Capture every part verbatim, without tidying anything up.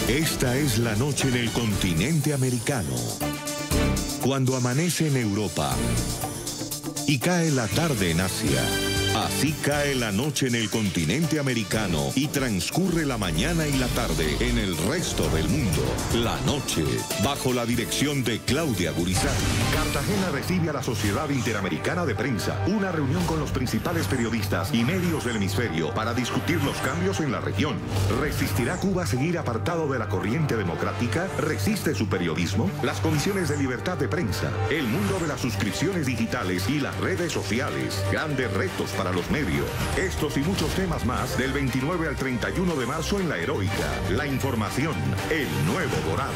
Esta es la noche en el continente americano. Cuando amanece en Europa y cae la tarde en Asia. Así cae la noche en el continente americano y transcurre la mañana y la tarde en el resto del mundo. La noche, bajo la dirección de Claudia Gurizati. Cartagena recibe a la Sociedad Interamericana de Prensa, una reunión con los principales periodistas y medios del hemisferio para discutir los cambios en la región. ¿Resistirá Cuba a seguir apartado de la corriente democrática? ¿Resiste su periodismo? Las comisiones de libertad de prensa, el mundo de las suscripciones digitales y las redes sociales. Grandes retos para los medios. Estos y muchos temas más del veintinueve al treinta y uno de marzo en La Heroica. La información, el nuevo Dorado.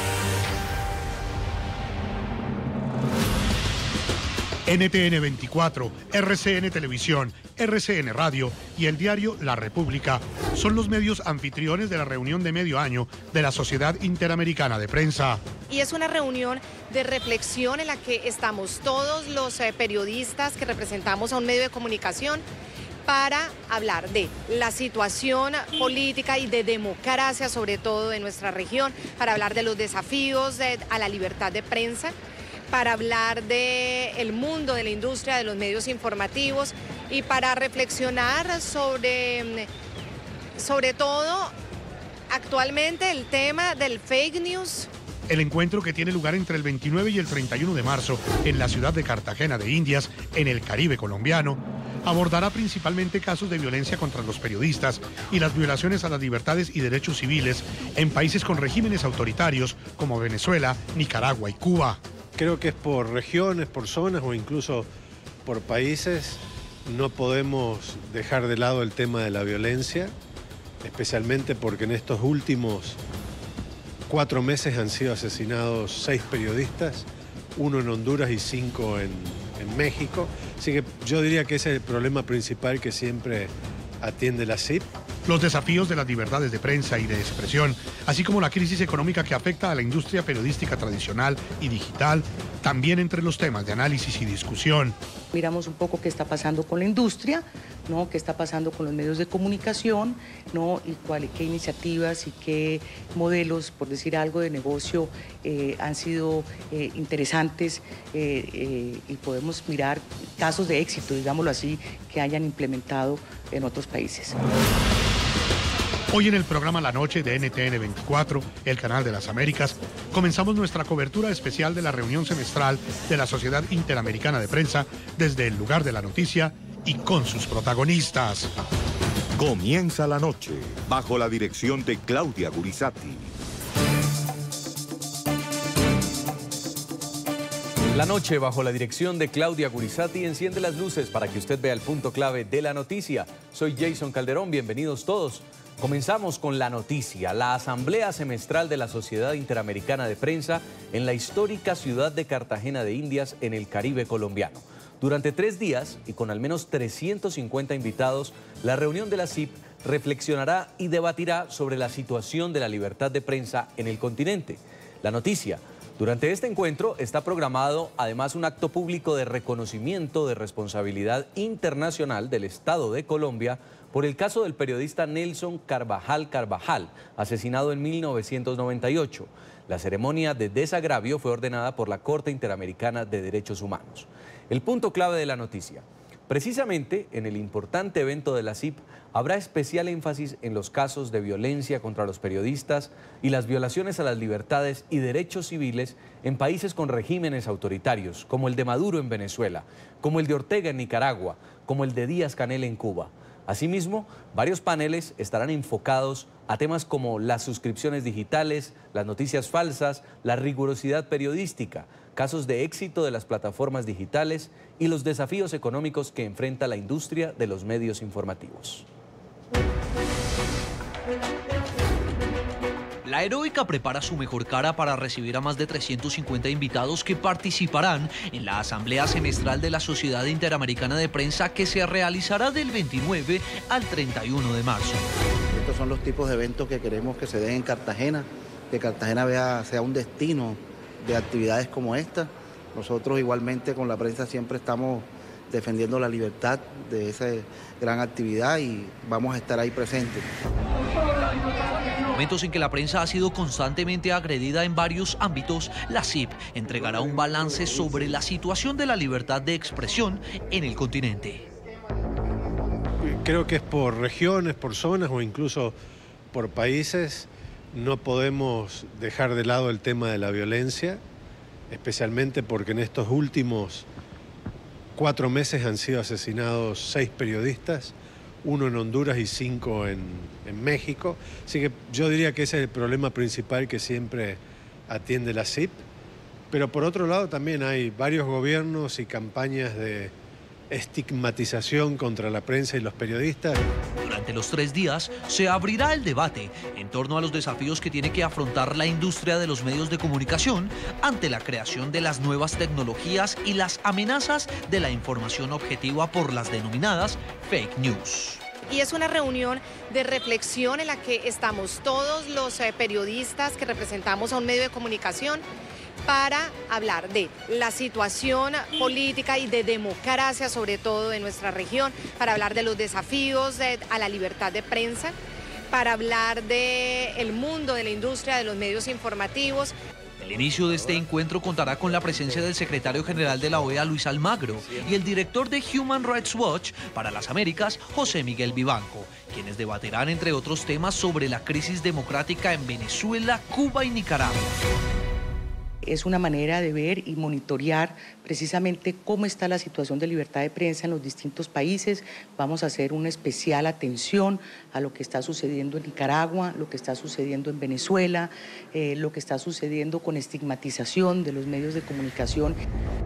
N T N veinticuatro, R C N Televisión, R C N Radio y el diario La República son los medios anfitriones de la reunión de medio año de la Sociedad Interamericana de Prensa. Y es una reunión de reflexión en la que estamos todos los eh, periodistas que representamos a un medio de comunicación para hablar de la situación política y de democracia, sobre todo de nuestra región, para hablar de los desafíos de, a la libertad de prensa, para hablar del mundo de la industria de los medios informativos y para reflexionar sobre, sobre todo actualmente el tema del fake news. El encuentro, que tiene lugar entre el veintinueve y el treinta y uno de marzo en la ciudad de Cartagena de Indias, en el Caribe colombiano, abordará principalmente casos de violencia contra los periodistas y las violaciones a las libertades y derechos civiles en países con regímenes autoritarios como Venezuela, Nicaragua y Cuba. Creo que es por regiones, por zonas o incluso por países. No podemos dejar de lado el tema de la violencia, especialmente porque en estos últimos cuatro meses han sido asesinados seis periodistas, uno en Honduras y cinco en, en México. Así que yo diría que ese es el problema principal que siempre atiende la C I P. Los desafíos de las libertades de prensa y de expresión, así como la crisis económica que afecta a la industria periodística tradicional y digital, también entre los temas de análisis y discusión. Miramos un poco qué está pasando con la industria, ¿no? Qué está pasando con los medios de comunicación, ¿no? Y cuál, qué iniciativas y qué modelos, por decir algo, de negocio eh, han sido eh, interesantes eh, eh, y podemos mirar casos de éxito, digámoslo así, que hayan implementado en otros países. Hoy en el programa La Noche de N T N veinticuatro, el canal de las Américas, comenzamos nuestra cobertura especial de la reunión semestral de la Sociedad Interamericana de Prensa desde el lugar de la noticia y con sus protagonistas. Comienza la noche bajo la dirección de Claudia Gurizati. La noche, bajo la dirección de Claudia Gurizati, enciende las luces para que usted vea el punto clave de la noticia. Soy Jason Calderón, bienvenidos todos. Comenzamos con la noticia, la Asamblea Semestral de la Sociedad Interamericana de Prensa en la histórica ciudad de Cartagena de Indias, en el Caribe colombiano. Durante tres días y con al menos trescientos cincuenta invitados, la reunión de la C I P reflexionará y debatirá sobre la situación de la libertad de prensa en el continente. La noticia. Durante este encuentro está programado además un acto público de reconocimiento de responsabilidad internacional del Estado de Colombia por el caso del periodista Nelson Carvajal Carvajal, asesinado en mil novecientos noventa y ocho. La ceremonia de desagravio fue ordenada por la Corte Interamericana de Derechos Humanos. El punto clave de la noticia. Precisamente en el importante evento de la C I P habrá especial énfasis en los casos de violencia contra los periodistas y las violaciones a las libertades y derechos civiles en países con regímenes autoritarios, como el de Maduro en Venezuela, como el de Ortega en Nicaragua, como el de Díaz-Canel en Cuba. Asimismo, varios paneles estarán enfocados a temas como las suscripciones digitales, las noticias falsas, la rigurosidad periodística, casos de éxito de las plataformas digitales y los desafíos económicos que enfrenta la industria de los medios informativos. La Heroica prepara su mejor cara para recibir a más de trescientos cincuenta invitados que participarán en la Asamblea Semestral de la Sociedad Interamericana de Prensa, que se realizará del veintinueve al treinta y uno de marzo. Estos son los tipos de eventos que queremos que se den en Cartagena, que Cartagena vea, sea un destino de actividades como esta. Nosotros igualmente con la prensa siempre estamos defendiendo la libertad de esa gran actividad y vamos a estar ahí presentes. momentos en que la prensa ha sido constantemente agredida en varios ámbitos, la C I P entregará un balance sobre la situación de la libertad de expresión en el continente. Creo que es por regiones, por zonas o incluso por países. No podemos dejar de lado el tema de la violencia, especialmente porque en estos últimos cuatro meses han sido asesinados seis periodistas, uno en Honduras y cinco en, en México. Así que yo diría que ese es el problema principal que siempre atiende la C I P. Pero por otro lado también hay varios gobiernos y campañas de estigmatización contra la prensa y los periodistas. Durante los tres días se abrirá el debate en torno a los desafíos que tiene que afrontar la industria de los medios de comunicación ante la creación de las nuevas tecnologías y las amenazas de la información objetiva por las denominadas fake news. Y es una reunión de reflexión en la que estamos todos los eh, periodistas que representamos a un medio de comunicación para hablar de la situación política y de democracia, sobre todo de nuestra región, para hablar de los desafíos de, a la libertad de prensa, para hablar del mundo de la industria de los medios informativos. El inicio de este encuentro contará con la presencia del secretario general de la O E A, Luis Almagro, y el director de Human Rights Watch para las Américas, José Miguel Vivanco, quienes debatirán, entre otros temas, sobre la crisis democrática en Venezuela, Cuba y Nicaragua. Es una manera de ver y monitorear precisamente cómo está la situación de libertad de prensa en los distintos países. Vamos a hacer una especial atención a lo que está sucediendo en Nicaragua, lo que está sucediendo en Venezuela, eh, lo que está sucediendo con estigmatización de los medios de comunicación.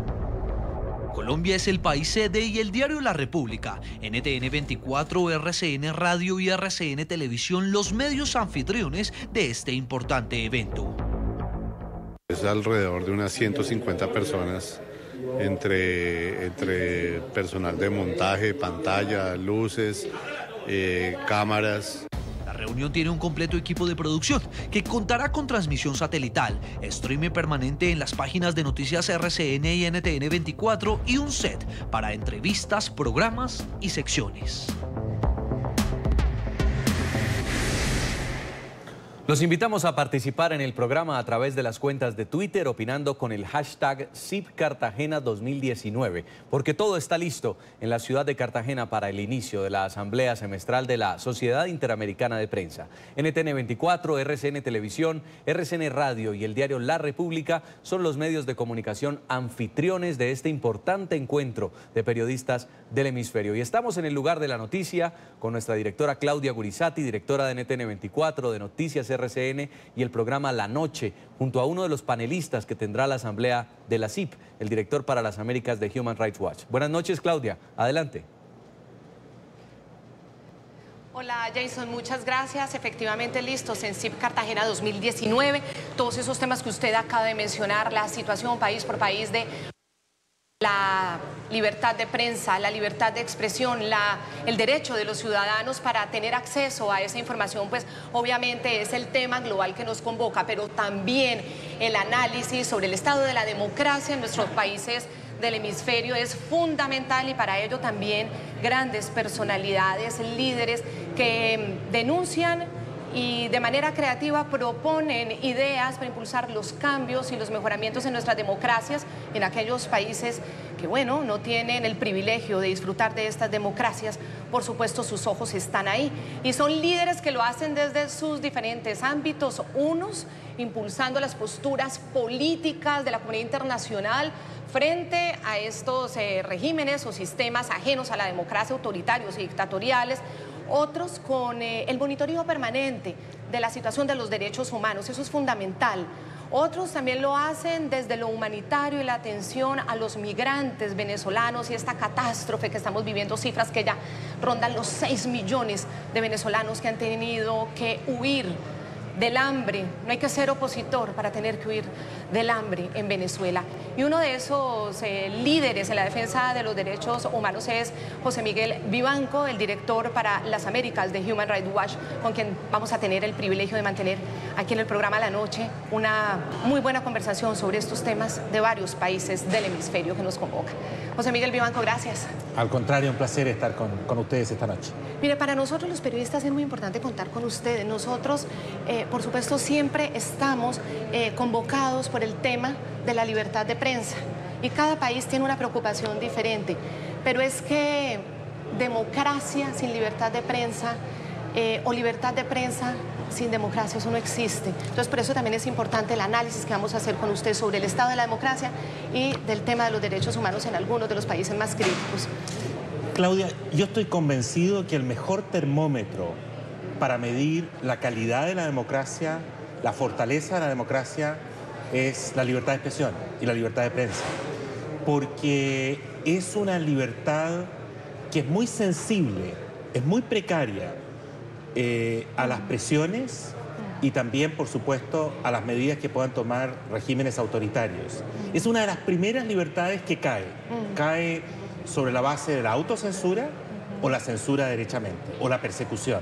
Colombia es el país sede y el diario La República, N T N veinticuatro, R C N Radio y R C N Televisión, los medios anfitriones de este importante evento. Es alrededor de unas ciento cincuenta personas, entre, entre personal de montaje, pantalla, luces, eh, cámaras. La reunión tiene un completo equipo de producción que contará con transmisión satelital, streaming permanente en las páginas de noticias R C N y N T N veinticuatro y un set para entrevistas, programas y secciones. Los invitamos a participar en el programa a través de las cuentas de Twitter opinando con el hashtag C I P Cartagena dos mil diecinueve, porque todo está listo en la ciudad de Cartagena para el inicio de la Asamblea Semestral de la Sociedad Interamericana de Prensa. N T N veinticuatro, R C N Televisión, R C N Radio y el diario La República son los medios de comunicación anfitriones de este importante encuentro de periodistas del hemisferio. Y estamos en el lugar de la noticia con nuestra directora Claudia Gurizati, directora de N T N veinticuatro, de Noticias R C N y el programa La Noche, junto a uno de los panelistas que tendrá la asamblea de la C I P, el director para las Américas de Human Rights Watch. Buenas noches, Claudia. Adelante. Hola Jason, muchas gracias. Efectivamente listos en C I P Cartagena dos mil diecinueve. Todos esos temas que usted acaba de mencionar, la situación país por país de la libertad de prensa, la libertad de expresión, la, el derecho de los ciudadanos para tener acceso a esa información, pues obviamente es el tema global que nos convoca, pero también el análisis sobre el estado de la democracia en nuestros países del hemisferio es fundamental y para ello también grandes personalidades, líderes que denuncian y de manera creativa proponen ideas para impulsar los cambios y los mejoramientos en nuestras democracias en aquellos países que, bueno, no tienen el privilegio de disfrutar de estas democracias. Por supuesto, sus ojos están ahí y son líderes que lo hacen desde sus diferentes ámbitos, unos impulsando las posturas políticas de la comunidad internacional frente a estos eh, regímenes o sistemas ajenos a la democracia, autoritarios y dictatoriales, otros con eh, el monitoreo permanente de la situación de los derechos humanos, eso es fundamental. Otros también lo hacen desde lo humanitario y la atención a los migrantes venezolanos y esta catástrofe que estamos viviendo, cifras que ya rondan los seis millones de venezolanos que han tenido que huir del hambre. No hay que ser opositor para tener que huir del hambre en Venezuela. Y uno de esos eh, líderes en la defensa de los derechos humanos es José Miguel Vivanco, el director para las Américas de Human Rights Watch, con quien vamos a tener el privilegio de mantener aquí en el programa La Noche una muy buena conversación sobre estos temas de varios países del hemisferio que nos convoca. José Miguel Vivanco, gracias. Al contrario, un placer estar con, con ustedes esta noche. Mire, para nosotros los periodistas es muy importante contar con ustedes. Nosotros, eh, por supuesto, siempre estamos eh, convocados por el tema de la libertad de prensa. Y cada país tiene una preocupación diferente. Pero es que democracia sin libertad de prensa eh, o libertad de prensa sin democracia, eso no existe. Entonces, por eso también es importante el análisis que vamos a hacer con usted sobre el estado de la democracia y del tema de los derechos humanos en algunos de los países más críticos. Claudia, yo estoy convencido que el mejor termómetro para medir la calidad de la democracia, la fortaleza de la democracia, es la libertad de expresión y la libertad de prensa. Porque es una libertad que es muy sensible, es muy precaria eh, a las presiones y también, por supuesto, a las medidas que puedan tomar regímenes autoritarios. Es una de las primeras libertades que cae. Cae sobre la base de la autocensura o la censura derechamente, o la persecución.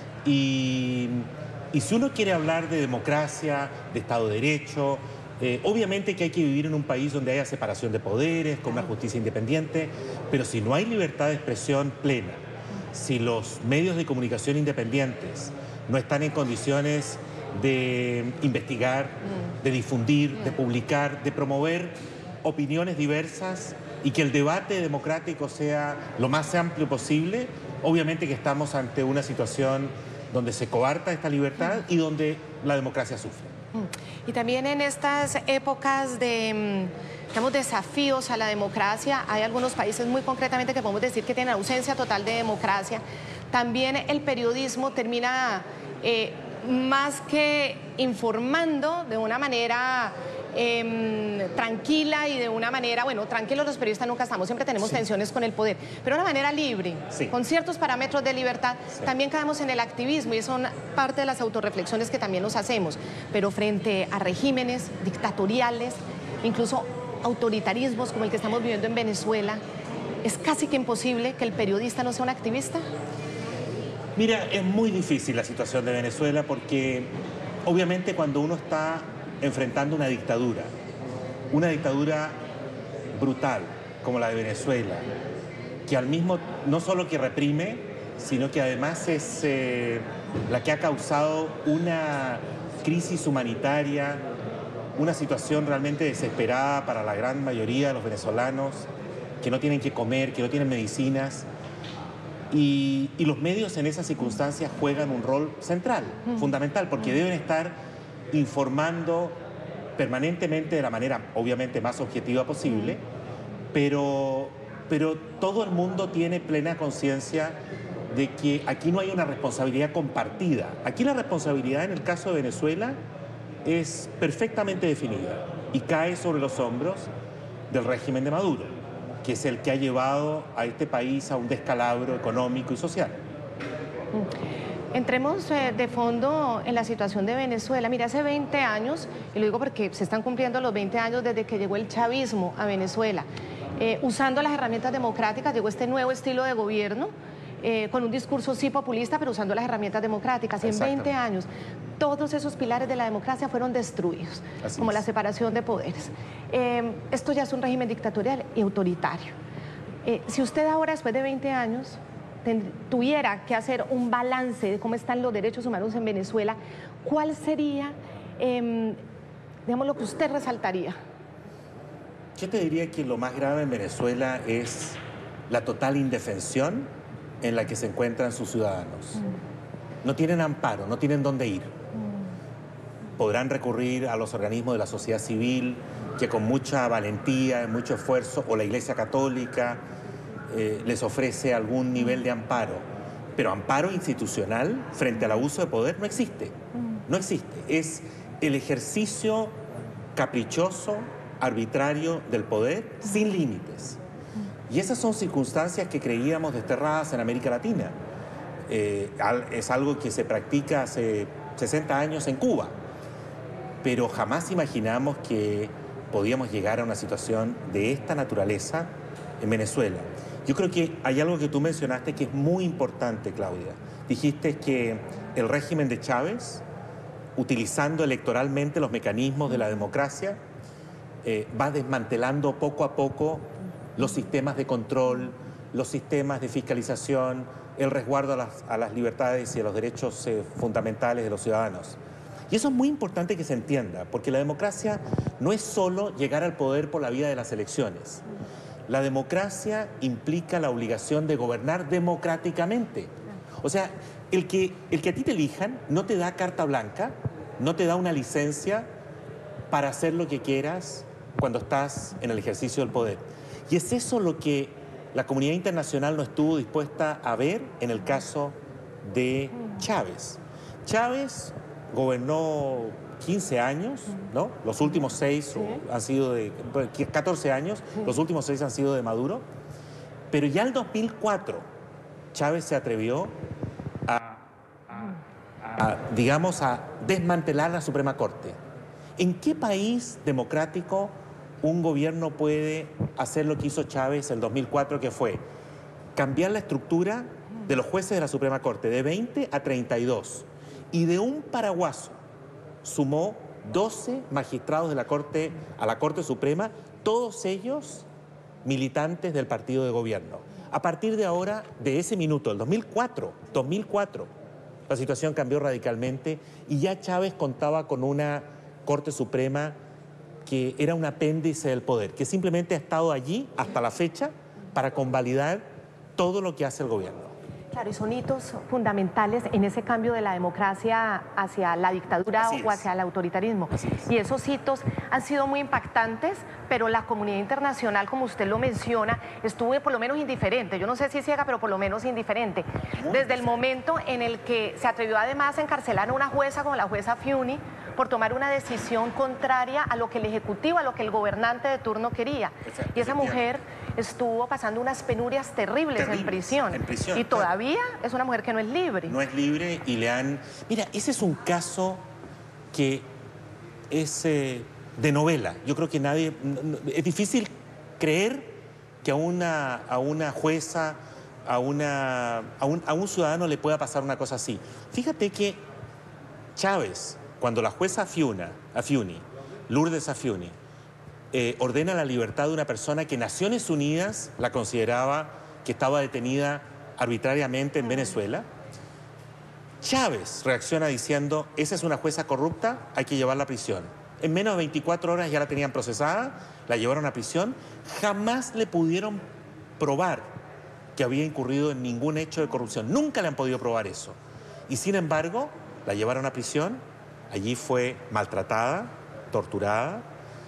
Y, y si uno quiere hablar de democracia, de Estado de Derecho, eh, obviamente que hay que vivir en un país donde haya separación de poderes, con una justicia independiente, pero si no hay libertad de expresión plena, si los medios de comunicación independientes no están en condiciones de investigar, de difundir, de publicar, de promover opiniones diversas y que el debate democrático sea lo más amplio posible, obviamente que estamos ante una situación donde se coarta esta libertad y donde la democracia sufre. Y también en estas épocas de, digamos, desafíos a la democracia, hay algunos países muy concretamente que podemos decir que tienen ausencia total de democracia. También el periodismo termina eh, más que informando de una manera Eh, tranquila y de una manera, bueno, tranquilos los periodistas nunca estamos, siempre tenemos sí. tensiones con el poder, pero de una manera libre, sí. con ciertos parámetros de libertad, sí. también caemos en el activismo y son parte de las autorreflexiones que también nos hacemos, pero frente a regímenes dictatoriales, incluso autoritarismos como el que estamos viviendo en Venezuela, ¿es casi que imposible que el periodista no sea un activista? Mira, es muy difícil la situación de Venezuela porque obviamente cuando uno está enfrentando una dictadura, una dictadura brutal como la de Venezuela, que al mismo, no solo que reprime, sino que además es eh, la que ha causado una crisis humanitaria, una situación realmente desesperada para la gran mayoría de los venezolanos, que no tienen que comer, que no tienen medicinas, y, y los medios en esas circunstancias juegan un rol central, mm. fundamental, porque mm. deben estar informando permanentemente de la manera obviamente más objetiva posible, pero, pero todo el mundo tiene plena conciencia de que aquí no hay una responsabilidad compartida. Aquí la responsabilidad en el caso de Venezuela es perfectamente definida y cae sobre los hombros del régimen de Maduro, que es el que ha llevado a este país a un descalabro económico y social. Entremos eh, de fondo en la situación de Venezuela. Mira, hace veinte años, y lo digo porque se están cumpliendo los veinte años desde que llegó el chavismo a Venezuela, eh, usando las herramientas democráticas, llegó este nuevo estilo de gobierno, eh, con un discurso sí populista, pero usando las herramientas democráticas. Y en veinte años, todos esos pilares de la democracia fueron destruidos, Así como es. la separación de poderes. Eh, esto ya es un régimen dictatorial y autoritario. Eh, si usted ahora, después de veinte años, tuviera que hacer un balance de cómo están los derechos humanos en Venezuela, ¿cuál sería, eh, digamos, lo que usted resaltaría? Yo te diría que lo más grave en Venezuela es la total indefensión en la que se encuentran sus ciudadanos. Mm. No tienen amparo, no tienen dónde ir. Mm. Podrán recurrir a los organismos de la sociedad civil, que con mucha valentía, mucho esfuerzo, o la Iglesia Católica, Eh, les ofrece algún nivel de amparo, pero amparo institucional frente al abuso de poder no existe, no existe. Es el ejercicio caprichoso, arbitrario del poder sin límites. Y esas son circunstancias que creíamos desterradas en América Latina. Eh, es algo que se practica hace sesenta años en Cuba, pero jamás imaginamos que podíamos llegar a una situación de esta naturaleza en Venezuela. Yo creo que hay algo que tú mencionaste que es muy importante, Claudia. Dijiste que el régimen de Chávez, utilizando electoralmente los mecanismos de la democracia, eh, va desmantelando poco a poco los sistemas de control, los sistemas de fiscalización, el resguardo a las, a las libertades y a los derechos eh, fundamentales de los ciudadanos. Y eso es muy importante que se entienda, porque la democracia no es solo llegar al poder por la vía de las elecciones. La democracia implica la obligación de gobernar democráticamente. O sea, el que, el que a ti te elijan no te da carta blanca, no te da una licencia para hacer lo que quieras cuando estás en el ejercicio del poder. Y es eso lo que la comunidad internacional no estuvo dispuesta a ver en el caso de Chávez. Chávez gobernó quince años, ¿no? Los últimos seis sí. han sido de catorce años, sí. los últimos seis han sido de Maduro, pero ya en dos mil cuatro Chávez se atrevió a, a, a, digamos, a desmantelar la Suprema Corte. ¿En qué país democrático un gobierno puede hacer lo que hizo Chávez en dos mil cuatro, que fue cambiar la estructura de los jueces de la Suprema Corte de veinte a treinta y dos? Y de un paraguaso sumó doce magistrados de la Corte a la Corte Suprema, todos ellos militantes del partido de gobierno. A partir de ahora, de ese minuto, el dos mil cuatro, dos mil cuatro, la situación cambió radicalmente y ya Chávez contaba con una Corte Suprema que era un apéndice del poder, que simplemente ha estado allí hasta la fecha para convalidar todo lo que hace el gobierno. Claro, y son hitos fundamentales en ese cambio de la democracia hacia la dictadura o hacia el autoritarismo. Y esos hitos han sido muy impactantes, pero la comunidad internacional, como usted lo menciona, estuvo por lo menos indiferente. Yo no sé si ciega, pero por lo menos indiferente. Desde el momento en el que se atrevió además a encarcelar a una jueza como la jueza Fiuni por tomar una decisión contraria a lo que el Ejecutivo, a lo que el gobernante de turno quería. Y esa mujer estuvo pasando unas penurias terribles, terribles en, prisión. en prisión. Y todavía claro. es una mujer que no es libre. No es libre y le han... Mira, ese es un caso que es eh, de novela. Yo creo que nadie... Es difícil creer que a una, a una jueza, a, una, a, un, a un ciudadano le pueda pasar una cosa así. Fíjate que Chávez, cuando la jueza Fiuna, Afiuni, Lourdes Afiuni, eh, ordena la libertad de una persona que Naciones Unidas la consideraba que estaba detenida arbitrariamente en Venezuela, Chávez reacciona diciendo, esa es una jueza corrupta, hay que llevarla a prisión. En menos de veinticuatro horas ya la tenían procesada, la llevaron a prisión, jamás le pudieron probar que había incurrido en ningún hecho de corrupción, nunca le han podido probar eso. Y sin embargo, la llevaron a prisión, allí fue maltratada, torturada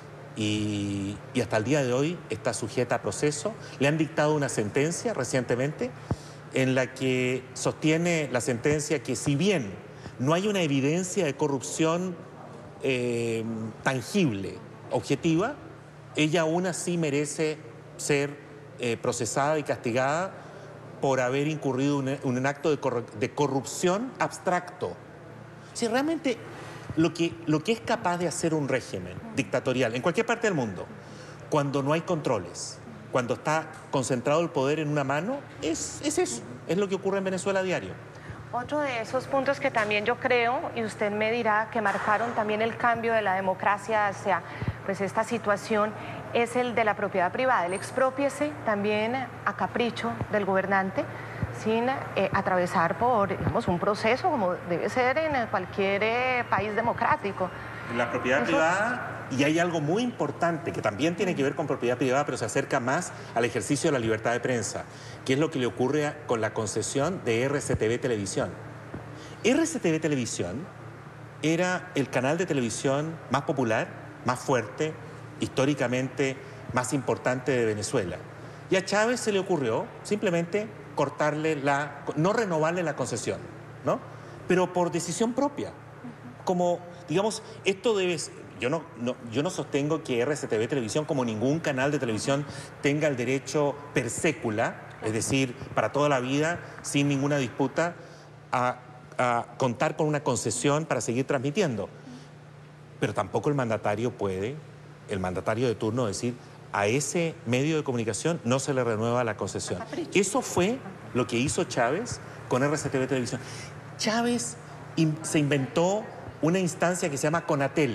y, y hasta el día de hoy está sujeta a proceso. Le han dictado una sentencia recientemente en la que sostiene la sentencia que si bien no hay una evidencia de corrupción eh, tangible, objetiva, ella aún así merece ser eh, procesada y castigada por haber incurrido en un, un acto de, corru de corrupción abstracto. Si realmente lo que, lo que es capaz de hacer un régimen dictatorial en cualquier parte del mundo, cuando no hay controles, cuando está concentrado el poder en una mano, es, es eso, es lo que ocurre en Venezuela a diario. Otro de esos puntos que también yo creo, y usted me dirá, que marcaron también el cambio de la democracia hacia pues, esta situación, es el de la propiedad privada, el exprópiese también a capricho del gobernante, sin eh, atravesar por, digamos, un proceso como debe ser en cualquier eh, país democrático. La propiedad Eso... privada, y hay algo muy importante que también tiene que ver con propiedad privada, pero se acerca más al ejercicio de la libertad de prensa, que es lo que le ocurre a, con la concesión de R C T V Televisión. R C T V Televisión era el canal de televisión más popular, más fuerte, históricamente más importante de Venezuela. Y a Chávez se le ocurrió simplemente cortarle la, no renovarle la concesión, ¿no? Pero por decisión propia. Como, digamos, esto debe... Yo no, no, yo no sostengo que R C T V Televisión, como ningún canal de televisión, tenga el derecho per sécula, es decir, para toda la vida, sin ninguna disputa, a a contar con una concesión para seguir transmitiendo. Pero tampoco el mandatario puede, el mandatario de turno, decir a ese medio de comunicación no se le renueva la concesión. Eso fue lo que hizo Chávez con R C T V Televisión. Chávez in, se inventó una instancia que se llama CONATEL,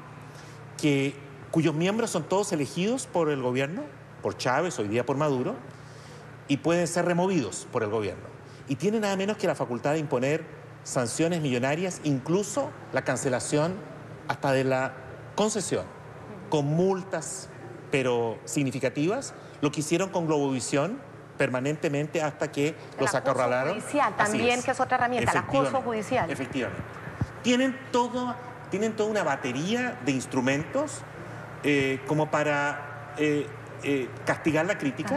que, cuyos miembros son todos elegidos por el gobierno, por Chávez, hoy día por Maduro, y pueden ser removidos por el gobierno. Y tiene nada menos que la facultad de imponer sanciones millonarias, incluso la cancelación hasta de la concesión, con multas, pero significativas. Lo que hicieron con Globovisión permanentemente hasta que los acorralaron. El acoso judicial también, es. que es otra herramienta, el acoso judicial. Efectivamente. Tienen, todo, tienen toda una batería de instrumentos eh, como para eh, eh, castigar la crítica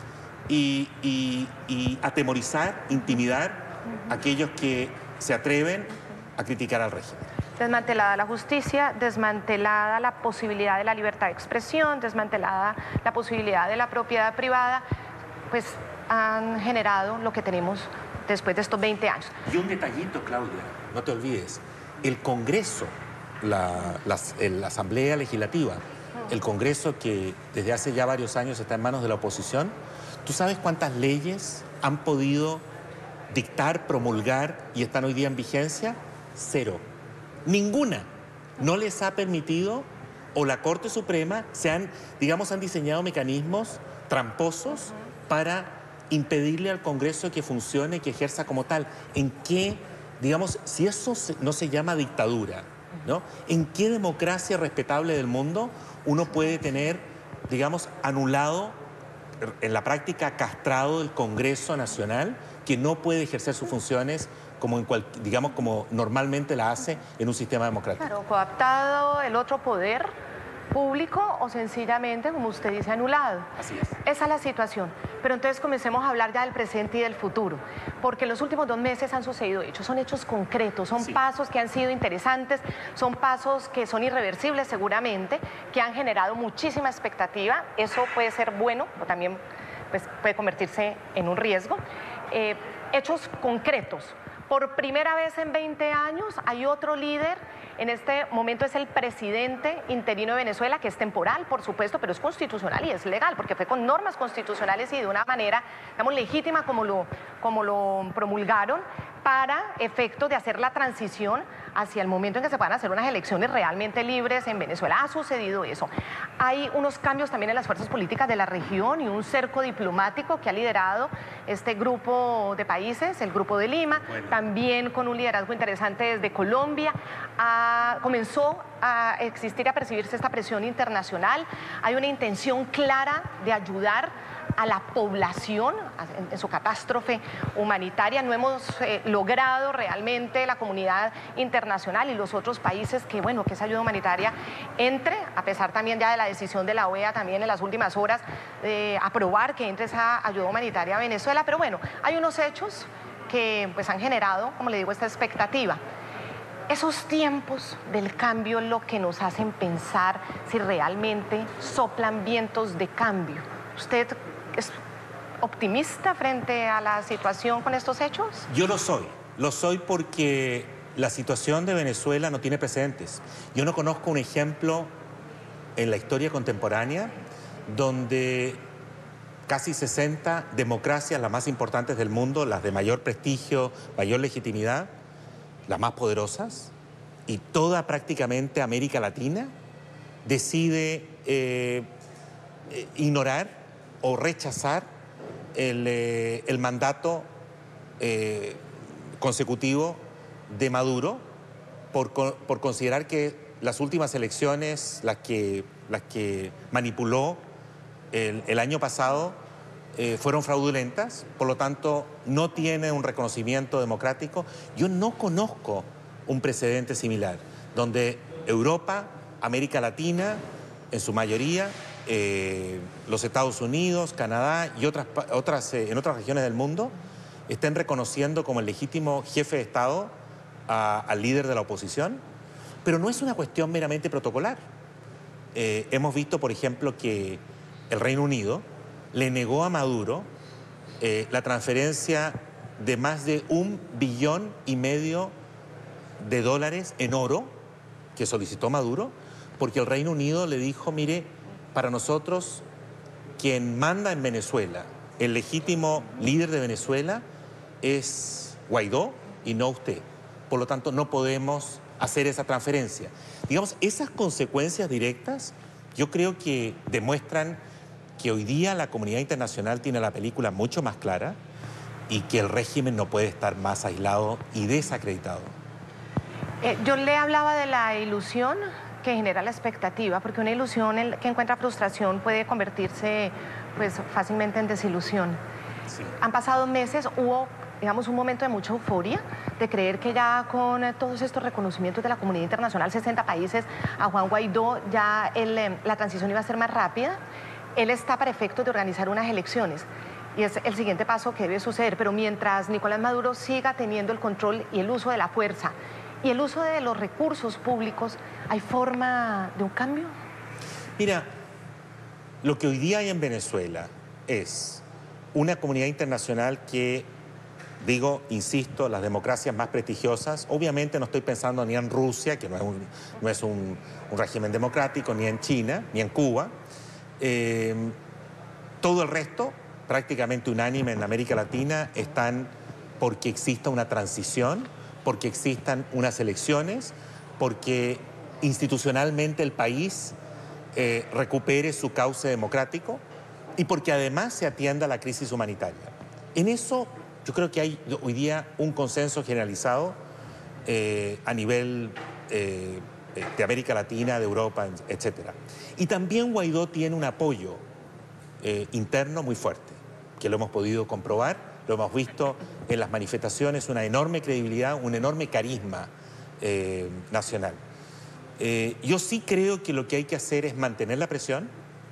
y, y, y atemorizar, intimidar uh-huh. a aquellos que se atreven a criticar al régimen. Desmantelada la justicia, desmantelada la posibilidad de la libertad de expresión, desmantelada la posibilidad de la propiedad privada, pues han generado lo que tenemos después de estos veinte años. Y un detallito, Claudia, no te olvides, el Congreso, la, la, la Asamblea Legislativa, el Congreso que desde hace ya varios años está en manos de la oposición, ¿tú sabes cuántas leyes han podido dictar, promulgar y están hoy día en vigencia? Cero. Ninguna. No les ha permitido, o la Corte Suprema, se han, digamos, han diseñado mecanismos tramposos para impedirle al Congreso que funcione, que ejerza como tal. ¿En qué, digamos, si eso no se llama dictadura, ¿no? ¿En qué democracia respetable del mundo uno puede tener, digamos, anulado, en la práctica castrado el Congreso Nacional, que no puede ejercer sus funciones como, en cual, digamos, como normalmente la hace en un sistema democrático? Claro, coaptado el otro poder público o sencillamente, como usted dice, anulado. Así es. Esa es la situación. Pero entonces comencemos a hablar ya del presente y del futuro, porque en los últimos dos meses han sucedido hechos, son hechos concretos, son sí. pasos que han sido interesantes, son pasos que son irreversibles seguramente, que han generado muchísima expectativa. Eso puede ser bueno o también pues, puede convertirse en un riesgo. Eh, hechos concretos. Por primera vez en veinte años hay otro líder, en este momento es el presidente interino de Venezuela, que es temporal, por supuesto, pero es constitucional y es legal, porque fue con normas constitucionales y de una manera, digamos, legítima como lo, como lo promulgaron, para efectos de hacer la transición hacia el momento en que se puedan hacer unas elecciones realmente libres en Venezuela. Ha sucedido eso. Hay unos cambios también en las fuerzas políticas de la región y un cerco diplomático que ha liderado este grupo de países, el Grupo de Lima, bueno. también con un liderazgo interesante desde Colombia. Ah, comenzó a existir, a percibirse esta presión internacional. Hay una intención clara de ayudar a la población en, en su catástrofe humanitaria. No hemos eh, logrado realmente la comunidad internacional y los otros países que, bueno, que esa ayuda humanitaria entre, a pesar también ya de la decisión de la O E A también en las últimas horas de aprobar que entre esa ayuda humanitaria a Venezuela. Pero bueno, hay unos hechos que pues han generado, como le digo, esta expectativa. Esos tiempos del cambio es lo que nos hacen pensar si realmente soplan vientos de cambio. ¿Usted es optimista frente a la situación con estos hechos? Yo lo soy. Lo soy porque la situación de Venezuela no tiene precedentes. Yo no conozco un ejemplo en la historia contemporánea donde casi sesenta democracias, las más importantes del mundo, las de mayor prestigio, mayor legitimidad, las más poderosas, y toda prácticamente América Latina decide eh, eh, ignorar o rechazar el, eh, el mandato eh, consecutivo de Maduro por, por considerar que las últimas elecciones, las que, las que manipuló el, el año pasado, eh, fueron fraudulentas, por lo tanto no tiene un reconocimiento democrático. Yo no conozco un precedente similar, donde Europa, América Latina, en su mayoría, Eh, los Estados Unidos, Canadá y otras, otras, eh, en otras regiones del mundo estén reconociendo como el legítimo jefe de Estado a, al líder de la oposición. Pero no es una cuestión meramente protocolar. Eh, hemos visto, por ejemplo, que el Reino Unido le negó a Maduro eh, la transferencia de más de un billón y medio de dólares en oro que solicitó Maduro, porque el Reino Unido le dijo, mire, para nosotros, quien manda en Venezuela, el legítimo líder de Venezuela, es Guaidó y no usted. Por lo tanto, no podemos hacer esa transferencia. Digamos, esas consecuencias directas, yo creo que demuestran que hoy día la comunidad internacional tiene la película mucho más clara y que el régimen no puede estar más aislado y desacreditado. Eh, yo le hablaba de la ilusión que genera la expectativa, porque una ilusión que encuentra frustración puede convertirse pues, fácilmente en desilusión. Sí. Han pasado meses, hubo, digamos, un momento de mucha euforia, de creer que ya con todos estos reconocimientos de la comunidad internacional, sesenta países, a Juan Guaidó, ya el, la transición iba a ser más rápida. Él está para efectos de organizar unas elecciones y es el siguiente paso que debe suceder, pero mientras Nicolás Maduro siga teniendo el control y el uso de la fuerza y el uso de los recursos públicos, ¿hay forma de un cambio? Mira, lo que hoy día hay en Venezuela es una comunidad internacional que, digo, insisto, las democracias más prestigiosas, obviamente no estoy pensando ni en Rusia, que no es un, no es un, un régimen democrático, ni en China, ni en Cuba. Eh, todo el resto, prácticamente unánime en América Latina, están porque exista una transición, porque existan unas elecciones, porque institucionalmente el país eh, recupere su cauce democrático y porque además se atienda a la crisis humanitaria. En eso yo creo que hay hoy día un consenso generalizado eh, a nivel eh, de América Latina, de Europa, etcétera. Y también Guaidó tiene un apoyo eh, interno muy fuerte, que lo hemos podido comprobar. Lo hemos visto en las manifestaciones, una enorme credibilidad, un enorme carisma eh, nacional. Eh, yo sí creo que lo que hay que hacer es mantener la presión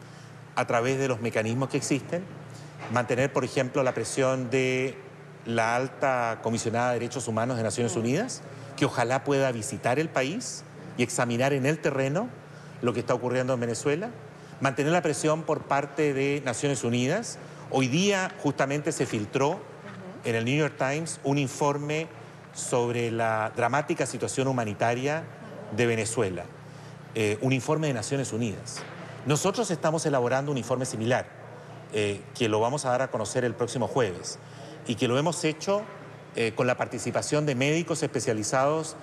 a través de los mecanismos que existen, mantener, por ejemplo, la presión de la alta comisionada de Derechos Humanos de Naciones Unidas, que ojalá pueda visitar el país y examinar en el terreno lo que está ocurriendo en Venezuela, mantener la presión por parte de Naciones Unidas. Hoy día justamente se filtró en el New York Times un informe sobre la dramática situación humanitaria de Venezuela, eh, un informe de Naciones Unidas. Nosotros estamos elaborando un informe similar, eh, que lo vamos a dar a conocer el próximo jueves, y que lo hemos hecho eh, con la participación de médicos especializados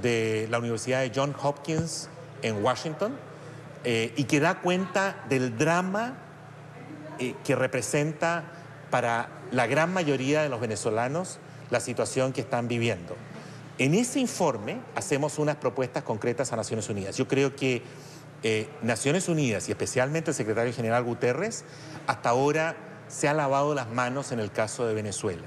de la Universidad de Johns Hopkins en Washington, eh, y que da cuenta del drama eh, que representa para la gran mayoría de los venezolanos la situación que están viviendo. En ese informe hacemos unas propuestas concretas a Naciones Unidas. Yo creo que eh, Naciones Unidas y especialmente el secretario general Guterres hasta ahora se ha lavado las manos en el caso de Venezuela.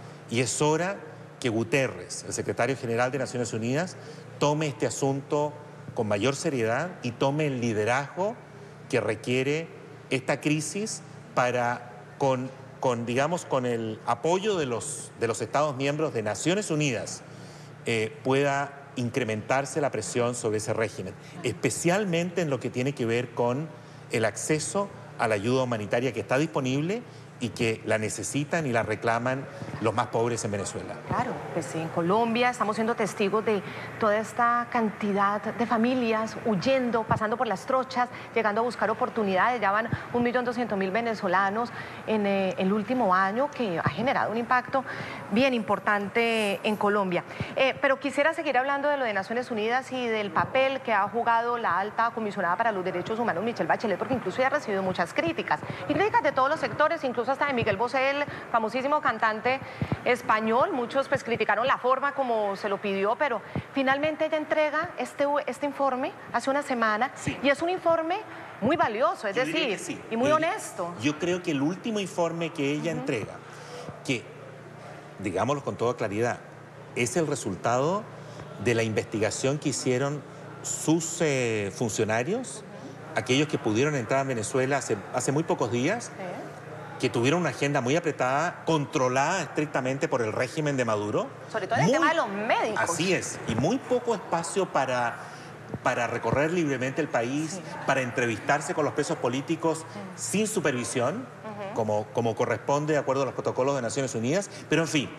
Y es hora que Guterres, el secretario general de Naciones Unidas, tome este asunto con mayor seriedad y tome el liderazgo que requiere esta crisis para, con, con, digamos, con el apoyo de los, de los Estados miembros de Naciones Unidas, eh, pueda incrementarse la presión sobre ese régimen, especialmente en lo que tiene que ver con el acceso a la ayuda humanitaria que está disponible y que la necesitan y la reclaman los más pobres en Venezuela. Claro, pues en Colombia estamos siendo testigos de toda esta cantidad de familias huyendo, pasando por las trochas, llegando a buscar oportunidades. Ya van un millón doscientos mil venezolanos en eh, el último año, que ha generado un impacto bien importante en Colombia. Eh, pero quisiera seguir hablando de lo de Naciones Unidas y del papel que ha jugado la alta comisionada para los derechos humanos, Michelle Bachelet, porque incluso ya ha recibido muchas críticas, y críticas de todos los sectores, incluso hasta de Miguel Bosé, el famosísimo cantante español. Muchos pues criticaron la forma como se lo pidió, pero finalmente ella entrega este, este informe hace una semana, sí. Y es un informe muy valioso, es yo decir, sí. y muy yo honesto. Yo creo que el último informe que ella uh-huh. entrega, que, digámoslo con toda claridad, es el resultado de la investigación que hicieron sus eh, funcionarios, uh-huh. aquellos que pudieron entrar a Venezuela hace, hace muy pocos días, sí. que tuvieron una agenda muy apretada, controlada estrictamente por el régimen de Maduro. Sobre todo en muy, el tema de los médicos. Así es, y muy poco espacio para, para recorrer libremente el país, sí. para entrevistarse con los presos políticos sí. sin supervisión, uh-huh. como, como corresponde de acuerdo a los protocolos de Naciones Unidas. Pero en fin,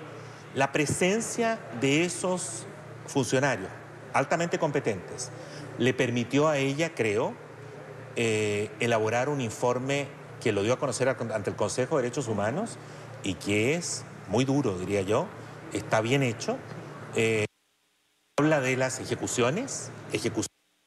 La presencia de esos funcionarios altamente competentes le permitió a ella, creo, eh, elaborar un informe que lo dio a conocer ante el Consejo de Derechos Humanos y que es muy duro, diría yo, está bien hecho. Eh, habla de las ejecuciones, ejecuciones,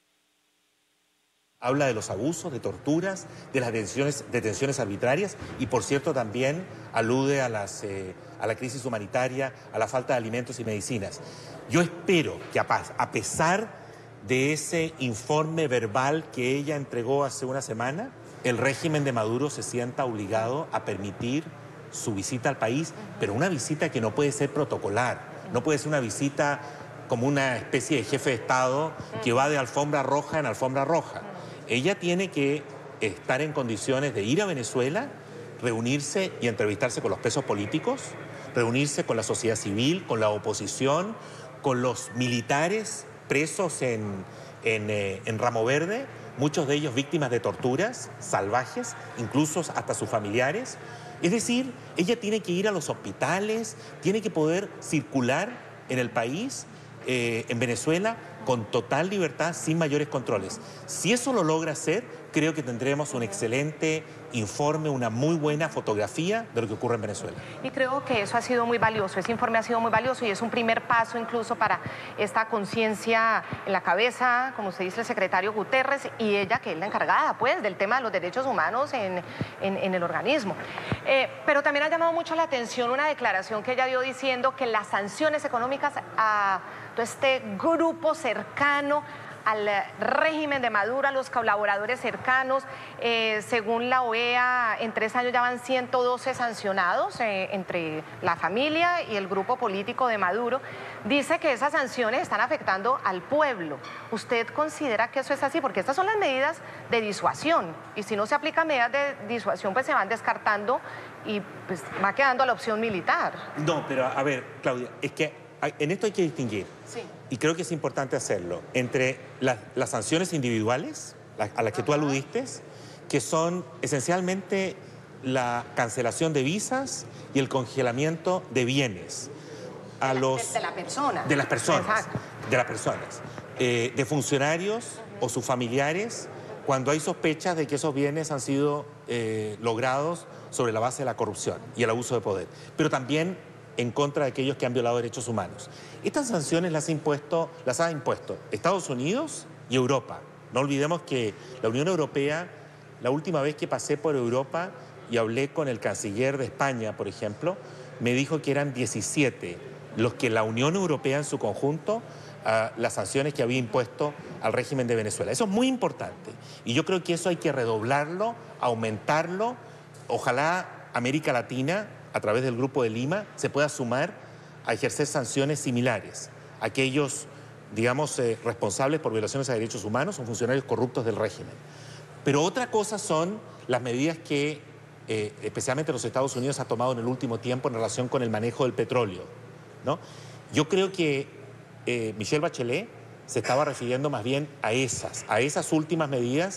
habla de los abusos, de torturas, de las detenciones, detenciones arbitrarias y, por cierto, también alude a, las, eh, a la crisis humanitaria, a la falta de alimentos y medicinas. Yo espero que a, a pesar de ese informe verbal que ella entregó hace una semana, el régimen de Maduro se sienta obligado a permitir su visita al país, pero una visita que no puede ser protocolar, no puede ser una visita como una especie de jefe de Estado que va de alfombra roja en alfombra roja. Ella tiene que estar en condiciones de ir a Venezuela, reunirse y entrevistarse con los presos políticos, reunirse con la sociedad civil, con la oposición, con los militares presos en, en, eh, en Ramo Verde, muchos de ellos víctimas de torturas salvajes, incluso hasta sus familiares. Es decir, ella tiene que ir a los hospitales, tiene que poder circular en el país, eh, en Venezuela, con total libertad, sin mayores controles. Si eso lo logra hacer, creo que tendremos un excelente informe, una muy buena fotografía de lo que ocurre en Venezuela. Y creo que eso ha sido muy valioso, ese informe ha sido muy valioso y es un primer paso incluso para esta conciencia en la cabeza, como usted dice, el secretario Guterres y ella, que es la encargada, pues, del tema de los derechos humanos en, en, en el organismo. Eh, pero también ha llamado mucho la atención una declaración que ella dio diciendo que las sanciones económicas a todo este grupo cercano al régimen de Maduro, a los colaboradores cercanos, eh, según la O E A, en tres años ya van ciento doce sancionados eh, entre la familia y el grupo político de Maduro. Dice que esas sanciones están afectando al pueblo. ¿Usted considera que eso es así? Porque estas son las medidas de disuasión y si no se aplican medidas de disuasión, pues se van descartando y pues va quedando la opción militar. No, pero a ver, Claudia, es que en esto hay que distinguir, sí. Y creo que es importante hacerlo, entre la, las sanciones individuales, la, a las que tú aludiste, que son esencialmente la cancelación de visas y el congelamiento de bienes. A de, los, la, de, de la persona. De las personas. Exacto. De las personas. Eh, de funcionarios uh-huh. o sus familiares, cuando hay sospechas de que esos bienes han sido eh, logrados sobre la base de la corrupción y el abuso de poder. Pero también en contra de aquellos que han violado derechos humanos. Estas sanciones las ha impuesto, las ha impuesto Estados Unidos y Europa. No olvidemos que la Unión Europea, la última vez que pasé por Europa y hablé con el canciller de España, por ejemplo, me dijo que eran diecisiete los que la Unión Europea en su conjunto, uh, las sanciones que había impuesto al régimen de Venezuela. Eso es muy importante y yo creo que eso hay que redoblarlo, aumentarlo. Ojalá América Latina, a través del Grupo de Lima, se pueda sumar a ejercer sanciones similares. Aquellos, digamos, eh, responsables por violaciones a derechos humanos son funcionarios corruptos del régimen. Pero otra cosa son las medidas que, eh, especialmente los Estados Unidos, ha tomado en el último tiempo en relación con el manejo del petróleo, ¿no? Yo creo que eh, Michelle Bachelet se estaba refiriendo más bien a esas, a esas últimas medidas,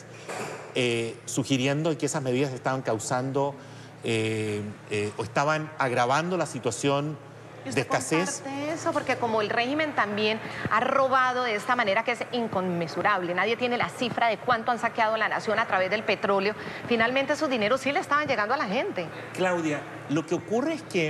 eh, sugiriendo que esas medidas estaban causando Eh, eh, o estaban agravando la situación de escasez. ¿Comparte eso? Porque como el régimen también ha robado de esta manera que es inconmensurable, nadie tiene la cifra de cuánto han saqueado la nación a través del petróleo, finalmente esos dineros sí le estaban llegando a la gente. Claudia, lo que ocurre es que,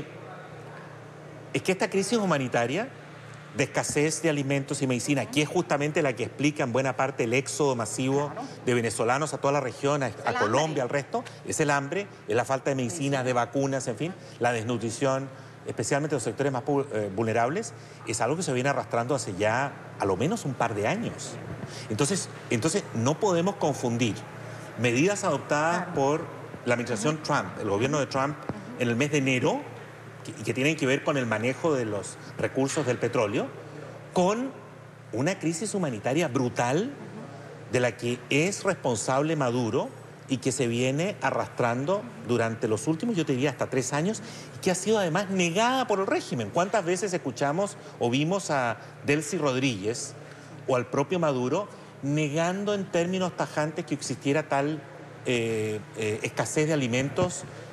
es que esta crisis humanitaria de escasez de alimentos y medicina, que es justamente la que explica en buena parte el éxodo masivo claro. de venezolanos a toda la región, a, a Colombia, al resto, es el hambre, es la falta de medicinas, de vacunas, en fin, la desnutrición, especialmente los sectores más eh, vulnerables, es algo que se viene arrastrando hace ya a lo menos un par de años. Entonces, entonces no podemos confundir medidas adoptadas claro. por la administración uh-huh. Trump, el gobierno de Trump, uh-huh. en el mes de enero, y que tienen que ver con el manejo de los recursos del petróleo, con una crisis humanitaria brutal de la que es responsable Maduro y que se viene arrastrando durante los últimos, yo te diría, hasta tres años, y que ha sido además negada por el régimen. ¿Cuántas veces escuchamos o vimos a Delcy Rodríguez o al propio Maduro negando en términos tajantes que existiera tal eh, eh, escasez de alimentos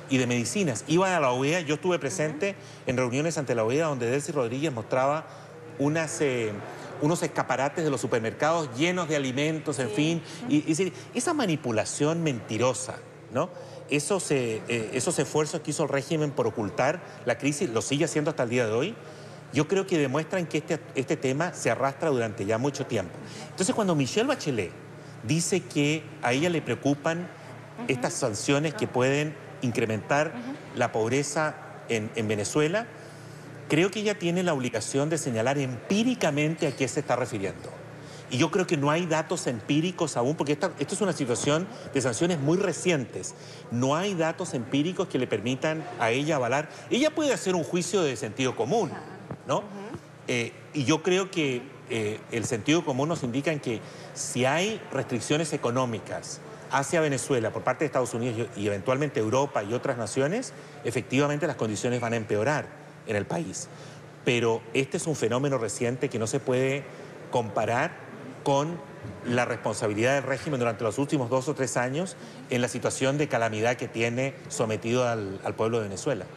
y de medicinas. Iban a la O E A, yo estuve presente uh-huh. en reuniones ante la O E A donde Delcy Rodríguez mostraba unas, eh, unos escaparates de los supermercados llenos de alimentos, en sí. fin. Uh-huh. y, y esa manipulación mentirosa, ¿no? Esos, eh, eh, esos esfuerzos que hizo el régimen por ocultar la crisis, lo sigue haciendo hasta el día de hoy, yo creo que demuestran que este, este tema se arrastra durante ya mucho tiempo. Entonces, cuando Michelle Bachelet dice que a ella le preocupan uh-huh. estas sanciones que pueden incrementar uh-huh. la pobreza en, en Venezuela, creo que ella tiene la obligación de señalar empíricamente a qué se está refiriendo. Y yo creo que no hay datos empíricos aún, porque esta, esto es una situación de sanciones muy recientes. No hay datos empíricos que le permitan a ella avalar. Ella puede hacer un juicio de sentido común, ¿no? Uh-huh. eh, y yo creo que eh, el sentido común nos indica en que si hay restricciones económicas hacia Venezuela por parte de Estados Unidos y, y eventualmente Europa y otras naciones, efectivamente las condiciones van a empeorar en el país. Pero este es un fenómeno reciente que no se puede comparar con la responsabilidad del régimen durante los últimos dos o tres años en la situación de calamidad que tiene sometido al, al pueblo de Venezuela.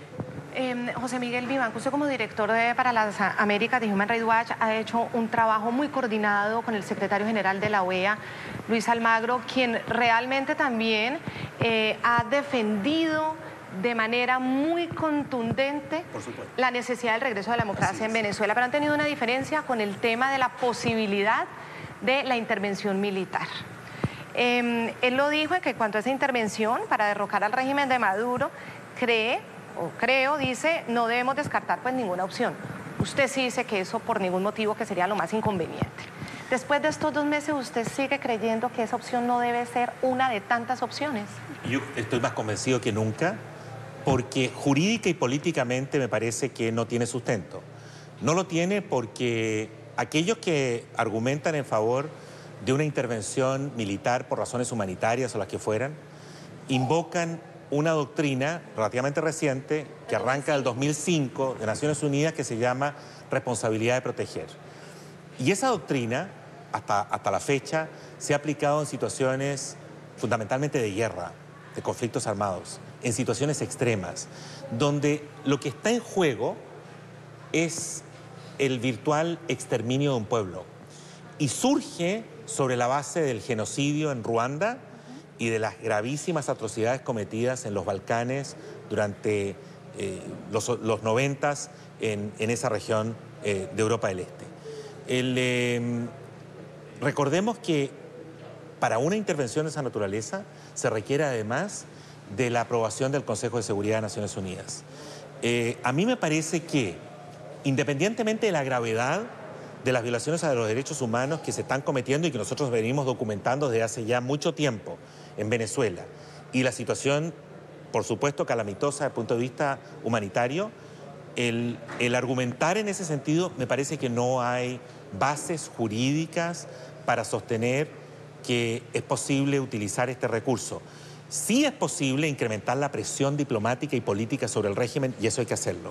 Eh, José Miguel Vivanco, usted como director de, para las Américas de Human Rights Watch ha hecho un trabajo muy coordinado con el secretario general de la O E A, Luis Almagro, quien realmente también eh, ha defendido de manera muy contundente la necesidad del regreso de la democracia en Venezuela, pero han tenido una diferencia con el tema de la posibilidad de la intervención militar. Eh, él lo dijo en que en cuanto a esa intervención para derrocar al régimen de Maduro, cree, o creo, dice, no debemos descartar pues ninguna opción. Usted sí dice que eso por ningún motivo que sería lo más inconveniente. Después de estos dos meses, ¿usted sigue creyendo que esa opción no debe ser una de tantas opciones? Yo estoy más convencido que nunca, porque jurídica y políticamente me parece que no tiene sustento. No lo tiene porque aquellos que argumentan en favor de una intervención militar por razones humanitarias o las que fueran, invocan una doctrina relativamente reciente que arranca del dos mil cinco de Naciones Unidas que se llama responsabilidad de proteger. Y esa doctrina, hasta, hasta la fecha, se ha aplicado en situaciones fundamentalmente de guerra, de conflictos armados, en situaciones extremas, donde lo que está en juego es el virtual exterminio de un pueblo. Y surge sobre la base del genocidio en Ruanda y de las gravísimas atrocidades cometidas en los Balcanes durante eh, los, los noventas en, en esa región eh, de Europa del Este. El, eh, recordemos que para una intervención de esa naturaleza se requiere además de la aprobación del Consejo de Seguridad de Naciones Unidas. Eh, a mí me parece que, independientemente de la gravedad de las violaciones a los derechos humanos que se están cometiendo y que nosotros venimos documentando desde hace ya mucho tiempo en Venezuela, y la situación, por supuesto, calamitosa desde el punto de vista humanitario, el, el argumentar en ese sentido me parece que no hay bases jurídicas para sostener que es posible utilizar este recurso. Sí es posible incrementar la presión diplomática y política sobre el régimen, y eso hay que hacerlo.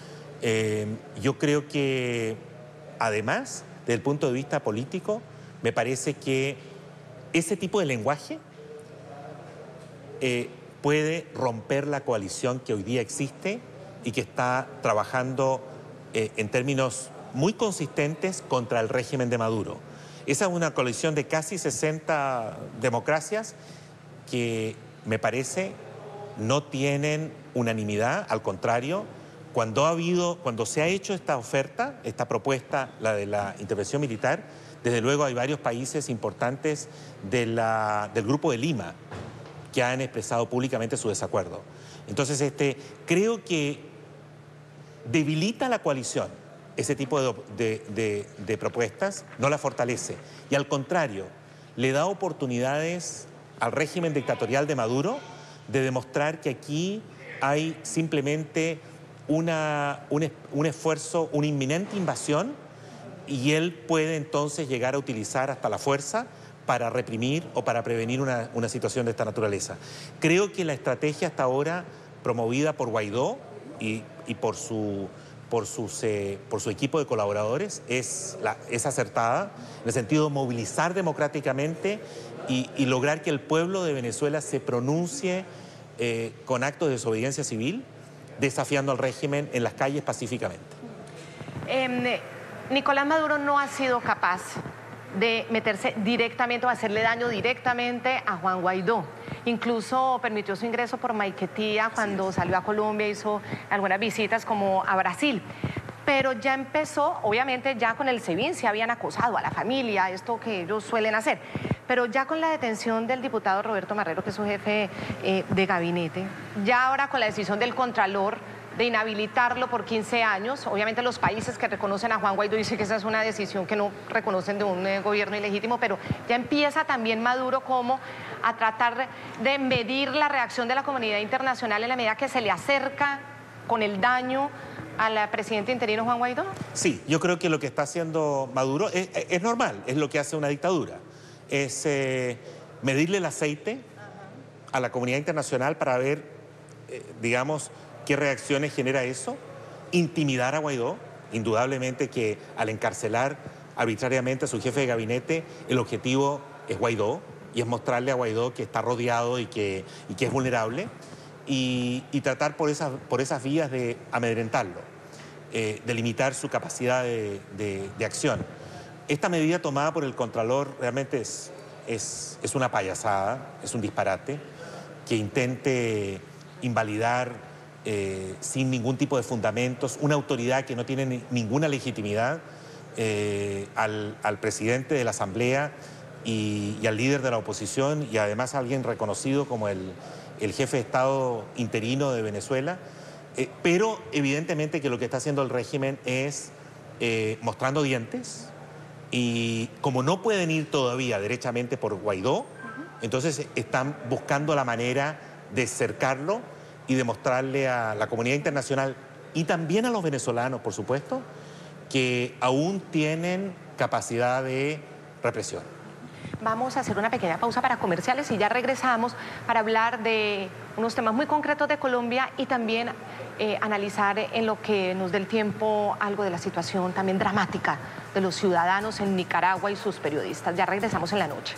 Eh, yo creo que, además, desde el punto de vista político, me parece que ese tipo de lenguaje eh, puede romper la coalición que hoy día existe y que está trabajando eh, en términos muy consistentes contra el régimen de Maduro. Esa es una coalición de casi sesenta democracias que, me parece, no tienen unanimidad, al contrario. Cuando ha habido, cuando se ha hecho esta oferta, esta propuesta, la de la intervención militar, desde luego hay varios países importantes de la, del Grupo de Lima que han expresado públicamente su desacuerdo. Entonces, este, creo que debilita la coalición ese tipo de, de, de, de propuestas, no la fortalece. Y al contrario, le da oportunidades al régimen dictatorial de Maduro de demostrar que aquí hay simplemente Una, un, un esfuerzo, una inminente invasión, y él puede entonces llegar a utilizar hasta la fuerza para reprimir o para prevenir una, una situación de esta naturaleza. Creo que la estrategia hasta ahora promovida por Guaidó y, y por, su, por, sus, eh, por su equipo de colaboradores es, la, es acertada, en el sentido de movilizar democráticamente y, y lograr que el pueblo de Venezuela se pronuncie eh, con actos de desobediencia civil, desafiando al régimen en las calles pacíficamente. Eh, Nicolás Maduro no ha sido capaz de meterse directamente o hacerle daño directamente a Juan Guaidó. Incluso permitió su ingreso por Maiquetía cuando salió a Colombia, hizo algunas visitas como a Brasil. Pero ya empezó, obviamente ya con el SEBIN se habían acosado a la familia, esto que ellos suelen hacer. Pero ya con la detención del diputado Roberto Marrero, que es su jefe eh, de gabinete, ya ahora con la decisión del Contralor de inhabilitarlo por quince años. Obviamente los países que reconocen a Juan Guaidó dicen que esa es una decisión que no reconocen de un eh, gobierno ilegítimo, pero ya empieza también Maduro como a tratar de medir la reacción de la comunidad internacional en la medida que se le acerca con el daño al presidente interino Juan Guaidó. Sí, yo creo que lo que está haciendo Maduro es, es normal, es lo que hace una dictadura. Es eh, medirle el aceite a la comunidad internacional para ver, eh, digamos, qué reacciones genera eso, intimidar a Guaidó, indudablemente que al encarcelar arbitrariamente a su jefe de gabinete, el objetivo es Guaidó y es mostrarle a Guaidó que está rodeado y que, y que es vulnerable y, y tratar por esas, por esas vías de amedrentarlo, eh, de limitar su capacidad de, de, de acción. Esta medida tomada por el Contralor realmente es, es, es una payasada, es un disparate, que intente invalidar Eh, sin ningún tipo de fundamentos, una autoridad que no tiene ni, ninguna legitimidad, eh, al, al presidente de la Asamblea y, y al líder de la oposición y además a alguien reconocido como el, el jefe de Estado interino de Venezuela, eh, pero evidentemente que lo que está haciendo el régimen es eh, mostrando dientes y como no pueden ir todavía derechamente por Guaidó, entonces están buscando la manera de cercarlo y demostrarle a la comunidad internacional y también a los venezolanos, por supuesto, que aún tienen capacidad de represión. Vamos a hacer una pequeña pausa para comerciales y ya regresamos para hablar de unos temas muy concretos de Colombia y también eh, analizar en lo que nos dé el tiempo algo de la situación también dramática de los ciudadanos en Nicaragua y sus periodistas. Ya regresamos en la noche.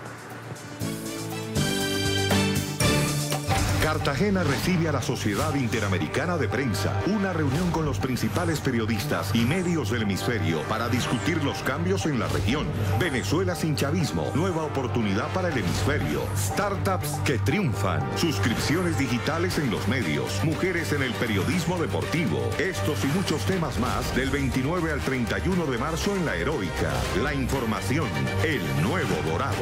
Cartagena recibe a la Sociedad Interamericana de Prensa, una reunión con los principales periodistas y medios del hemisferio para discutir los cambios en la región. Venezuela sin chavismo, nueva oportunidad para el hemisferio. Startups que triunfan, suscripciones digitales en los medios, mujeres en el periodismo deportivo. Estos y muchos temas más del veintinueve al treinta y uno de marzo en La Heroica. La información, el nuevo Dorado.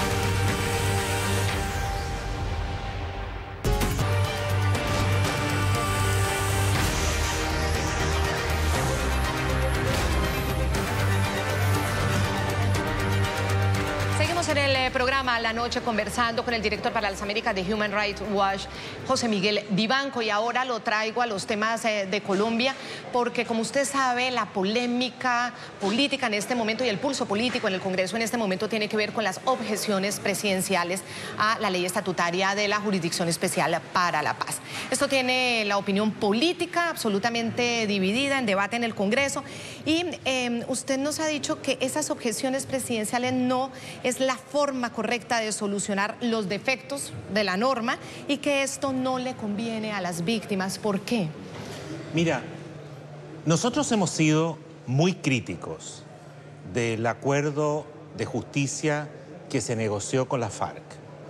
En el programa La Noche conversando con el director para las Américas de Human Rights Watch, José Miguel Vivanco, y ahora lo traigo a los temas eh, de Colombia, porque como usted sabe, la polémica política en este momento y el pulso político en el Congreso en este momento tiene que ver con las objeciones presidenciales a la ley estatutaria de la Jurisdicción Especial para la Paz. Esto tiene la opinión política absolutamente dividida, en debate en el Congreso, y eh, usted nos ha dicho que esas objeciones presidenciales no es la forma correcta de solucionar los defectos de la norma y que esto no le conviene a las víctimas. ¿Por qué? Mira, nosotros hemos sido muy críticos del acuerdo de justicia que se negoció con la FARC,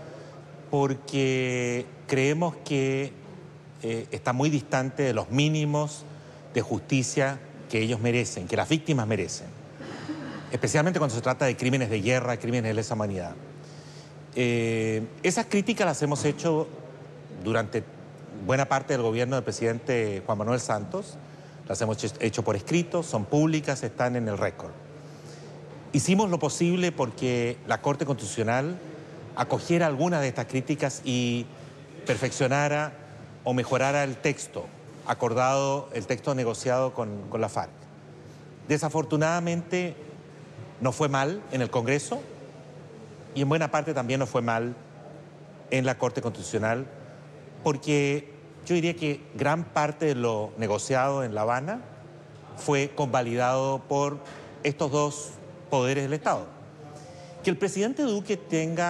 porque creemos que eh, está muy distante de los mínimos de justicia que ellos merecen, que las víctimas merecen, especialmente cuando se trata de crímenes de guerra, crímenes de lesa humanidad. Eh, esas críticas las hemos hecho durante buena parte del gobierno del presidente Juan Manuel Santos, las hemos hecho por escrito, son públicas, están en el récord. Hicimos lo posible porque la Corte Constitucional acogiera algunas de estas críticas y perfeccionara o mejorara el texto acordado, el texto negociado con, con la FARC. Desafortunadamente, no fue mal en el Congreso y en buena parte también no fue mal en la Corte Constitucional, porque yo diría que gran parte de lo negociado en La Habana fue convalidado por estos dos poderes del Estado. Que el presidente Duque tenga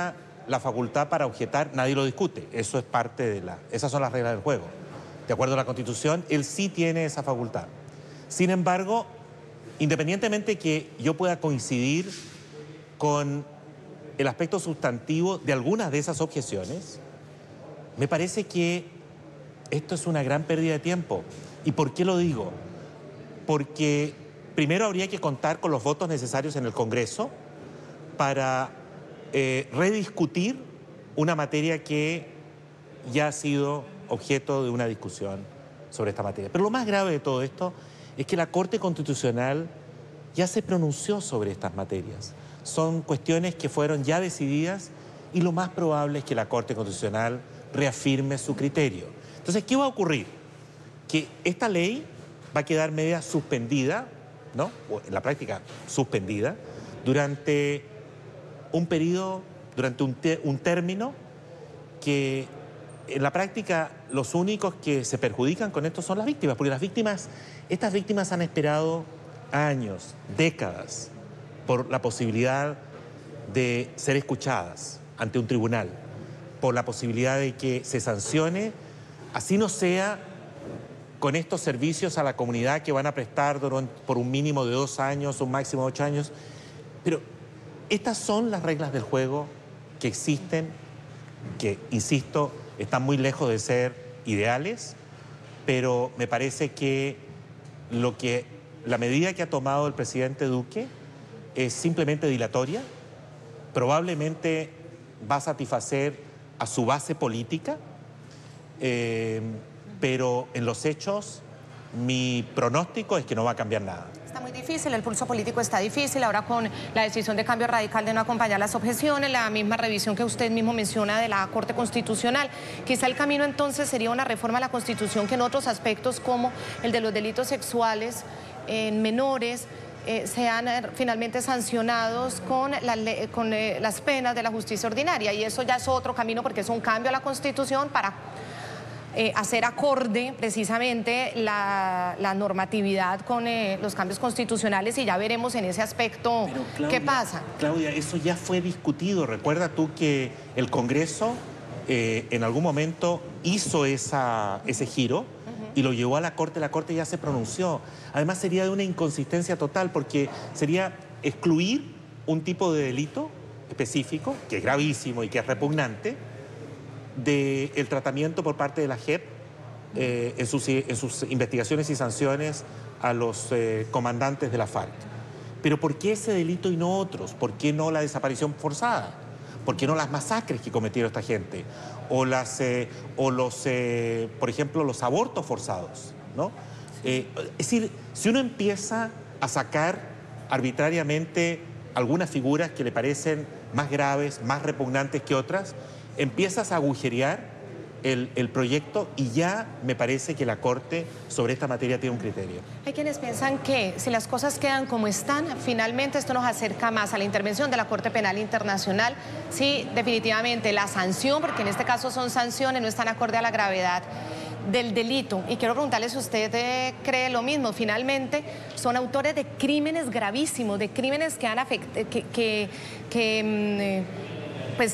la facultad para objetar, nadie lo discute. Eso es parte de la... Esas son las reglas del juego. De acuerdo a la Constitución, él sí tiene esa facultad. Sin embargo, independientemente que yo pueda coincidir con el aspecto sustantivo de algunas de esas objeciones, me parece que esto es una gran pérdida de tiempo. ¿Y por qué lo digo? Porque primero habría que contar con los votos necesarios en el Congreso para eh, rediscutir una materia que ya ha sido objeto de una discusión sobre esta materia. Pero lo más grave de todo esto es que la Corte Constitucional ya se pronunció sobre estas materias. Son cuestiones que fueron ya decididas y lo más probable es que la Corte Constitucional reafirme su criterio. Entonces, ¿qué va a ocurrir? Que esta ley va a quedar media suspendida, ¿no? O en la práctica suspendida, durante un periodo, durante un, te un término que en la práctica los únicos que se perjudican con esto son las víctimas, porque las víctimas, estas víctimas han esperado años, décadas, por la posibilidad de ser escuchadas ante un tribunal, por la posibilidad de que se sancione, así no sea con estos servicios a la comunidad que van a prestar por un mínimo de dos años, un máximo de ocho años. Pero estas son las reglas del juego que existen, que, insisto, están muy lejos de ser ideales, pero me parece que, lo que la medida que ha tomado el presidente Duque es simplemente dilatoria, probablemente va a satisfacer a su base política, eh, pero en los hechos mi pronóstico es que no va a cambiar nada. Está muy difícil, el pulso político está difícil, ahora con la decisión de cambio radical de no acompañar las objeciones, la misma revisión que usted mismo menciona de la Corte Constitucional. Quizá el camino entonces sería una reforma a la Constitución que en otros aspectos como el de los delitos sexuales en menores eh, sean eh, finalmente sancionados con, la, con eh, las penas de la justicia ordinaria, y eso ya es otro camino porque es un cambio a la Constitución para Eh, hacer acorde precisamente la, la normatividad con eh, los cambios constitucionales, y ya veremos en ese aspecto Pero, Claudia, qué pasa. Claudia, eso ya fue discutido. Recuerda tú que el Congreso eh, en algún momento hizo esa, ese giro uh-huh. y lo llevó a la Corte. La Corte ya se pronunció. Además sería de una inconsistencia total, porque sería excluir un tipo de delito específico, que es gravísimo y que es repugnante, del tratamiento por parte de la J E P eh, en, sus, en sus investigaciones y sanciones a los eh, comandantes de la FARC. Pero ¿por qué ese delito y no otros? ¿Por qué no la desaparición forzada? ¿Por qué no las masacres que cometieron esta gente? O, las, eh, o los, eh, por ejemplo, los abortos forzados, ¿no? Eh, es decir, si uno empieza a sacar arbitrariamente algunas figuras que le parecen más graves, más repugnantes que otras, empiezas a agujerear el, el proyecto, y ya me parece que la Corte sobre esta materia tiene un criterio. Hay quienes piensan que si las cosas quedan como están, finalmente esto nos acerca más a la intervención de la Corte Penal Internacional. Sí, definitivamente la sanción, porque en este caso son sanciones, no están acorde a la gravedad del delito. Y quiero preguntarle si usted eh, cree lo mismo. Finalmente son autores de crímenes gravísimos, de crímenes que han afectado, que, que, que eh, pues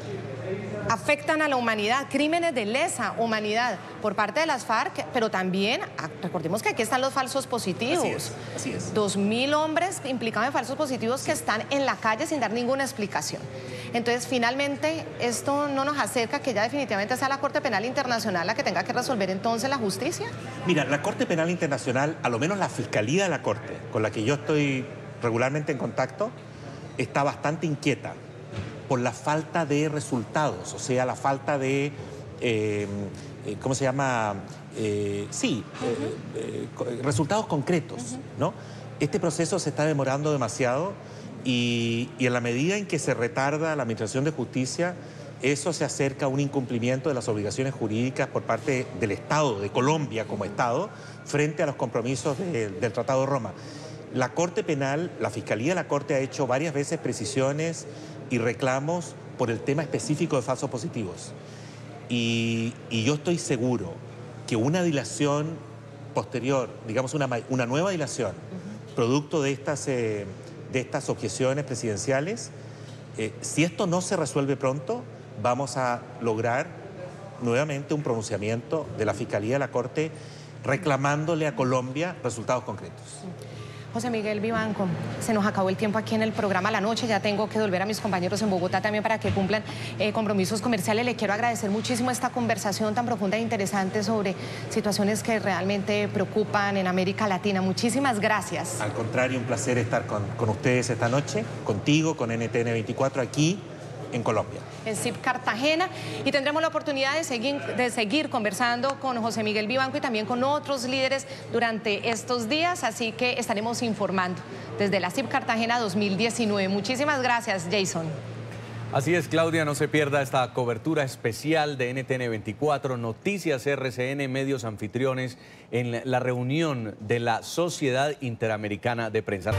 afectan a la humanidad, crímenes de lesa humanidad por parte de las FARC, pero también, recordemos que aquí están los falsos positivos. Así es, así es. Dos mil hombres implicados en falsos positivos que están en la calle sin dar ninguna explicación. Entonces, finalmente, esto no nos acerca que ya definitivamente sea la Corte Penal Internacional la que tenga que resolver entonces la justicia. Mira, la Corte Penal Internacional, a lo menos la Fiscalía de la Corte, con la que yo estoy regularmente en contacto, está bastante inquieta por la falta de resultados, o sea, la falta de, eh, ¿cómo se llama? Eh, sí, uh-huh. eh, eh, resultados concretos, uh-huh. ¿no? Este proceso se está demorando demasiado, y, y en la medida en que se retarda la Administración de Justicia, eso se acerca a un incumplimiento de las obligaciones jurídicas por parte del Estado, de Colombia como Estado, frente a los compromisos de, del Tratado de Roma. La Corte Penal, la Fiscalía de la Corte ha hecho varias veces precisiones y reclamos por el tema específico de falsos positivos. Y, y yo estoy seguro que una dilación posterior, digamos una, una nueva dilación, uh-huh. producto de estas, eh, de estas objeciones presidenciales, Eh, si esto no se resuelve pronto, vamos a lograr nuevamente un pronunciamiento de la Fiscalía de la Corte reclamándole a Colombia resultados concretos. José Miguel Vivanco, se nos acabó el tiempo aquí en el programa La Noche, ya tengo que volver a mis compañeros en Bogotá también para que cumplan eh, compromisos comerciales. Le quiero agradecer muchísimo esta conversación tan profunda e interesante sobre situaciones que realmente preocupan en América Latina. Muchísimas gracias. Al contrario, un placer estar con, con ustedes esta noche, contigo, con N T N veinticuatro aquí en Colombia. En C I P Cartagena, y tendremos la oportunidad de seguir, de seguir conversando con José Miguel Vivanco y también con otros líderes durante estos días, así que estaremos informando desde la C I P Cartagena dos mil diecinueve. Muchísimas gracias, Jason. Así es, Claudia, no se pierda esta cobertura especial de N T N veinticuatro, Noticias R C N, medios anfitriones en la reunión de la Sociedad Interamericana de Prensa.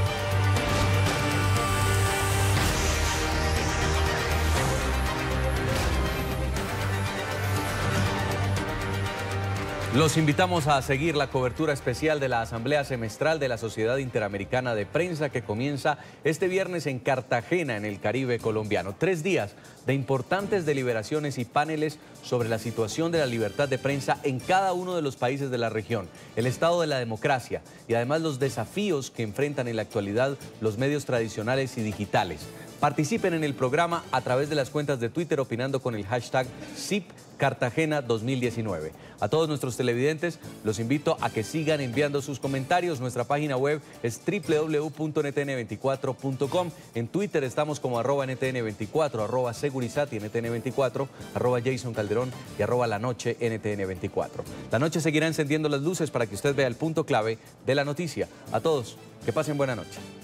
Los invitamos a seguir la cobertura especial de la Asamblea Semestral de la Sociedad Interamericana de Prensa que comienza este viernes en Cartagena, en el Caribe colombiano. Tres días de importantes deliberaciones y paneles sobre la situación de la libertad de prensa en cada uno de los países de la región, el estado de la democracia y además los desafíos que enfrentan en la actualidad los medios tradicionales y digitales. Participen en el programa a través de las cuentas de Twitter opinando con el hashtag C I P Cartagena dos mil diecinueve. A todos nuestros televidentes los invito a que sigan enviando sus comentarios. Nuestra página web es w w w punto n t n veinticuatro punto com. En Twitter estamos como arroba N T N veinticuatro, arroba Segurizati N T N veinticuatro, arroba Jason Calderón y arroba La Noche N T N veinticuatro. La Noche seguirá encendiendo las luces para que usted vea el punto clave de la noticia. A todos, que pasen buena noche.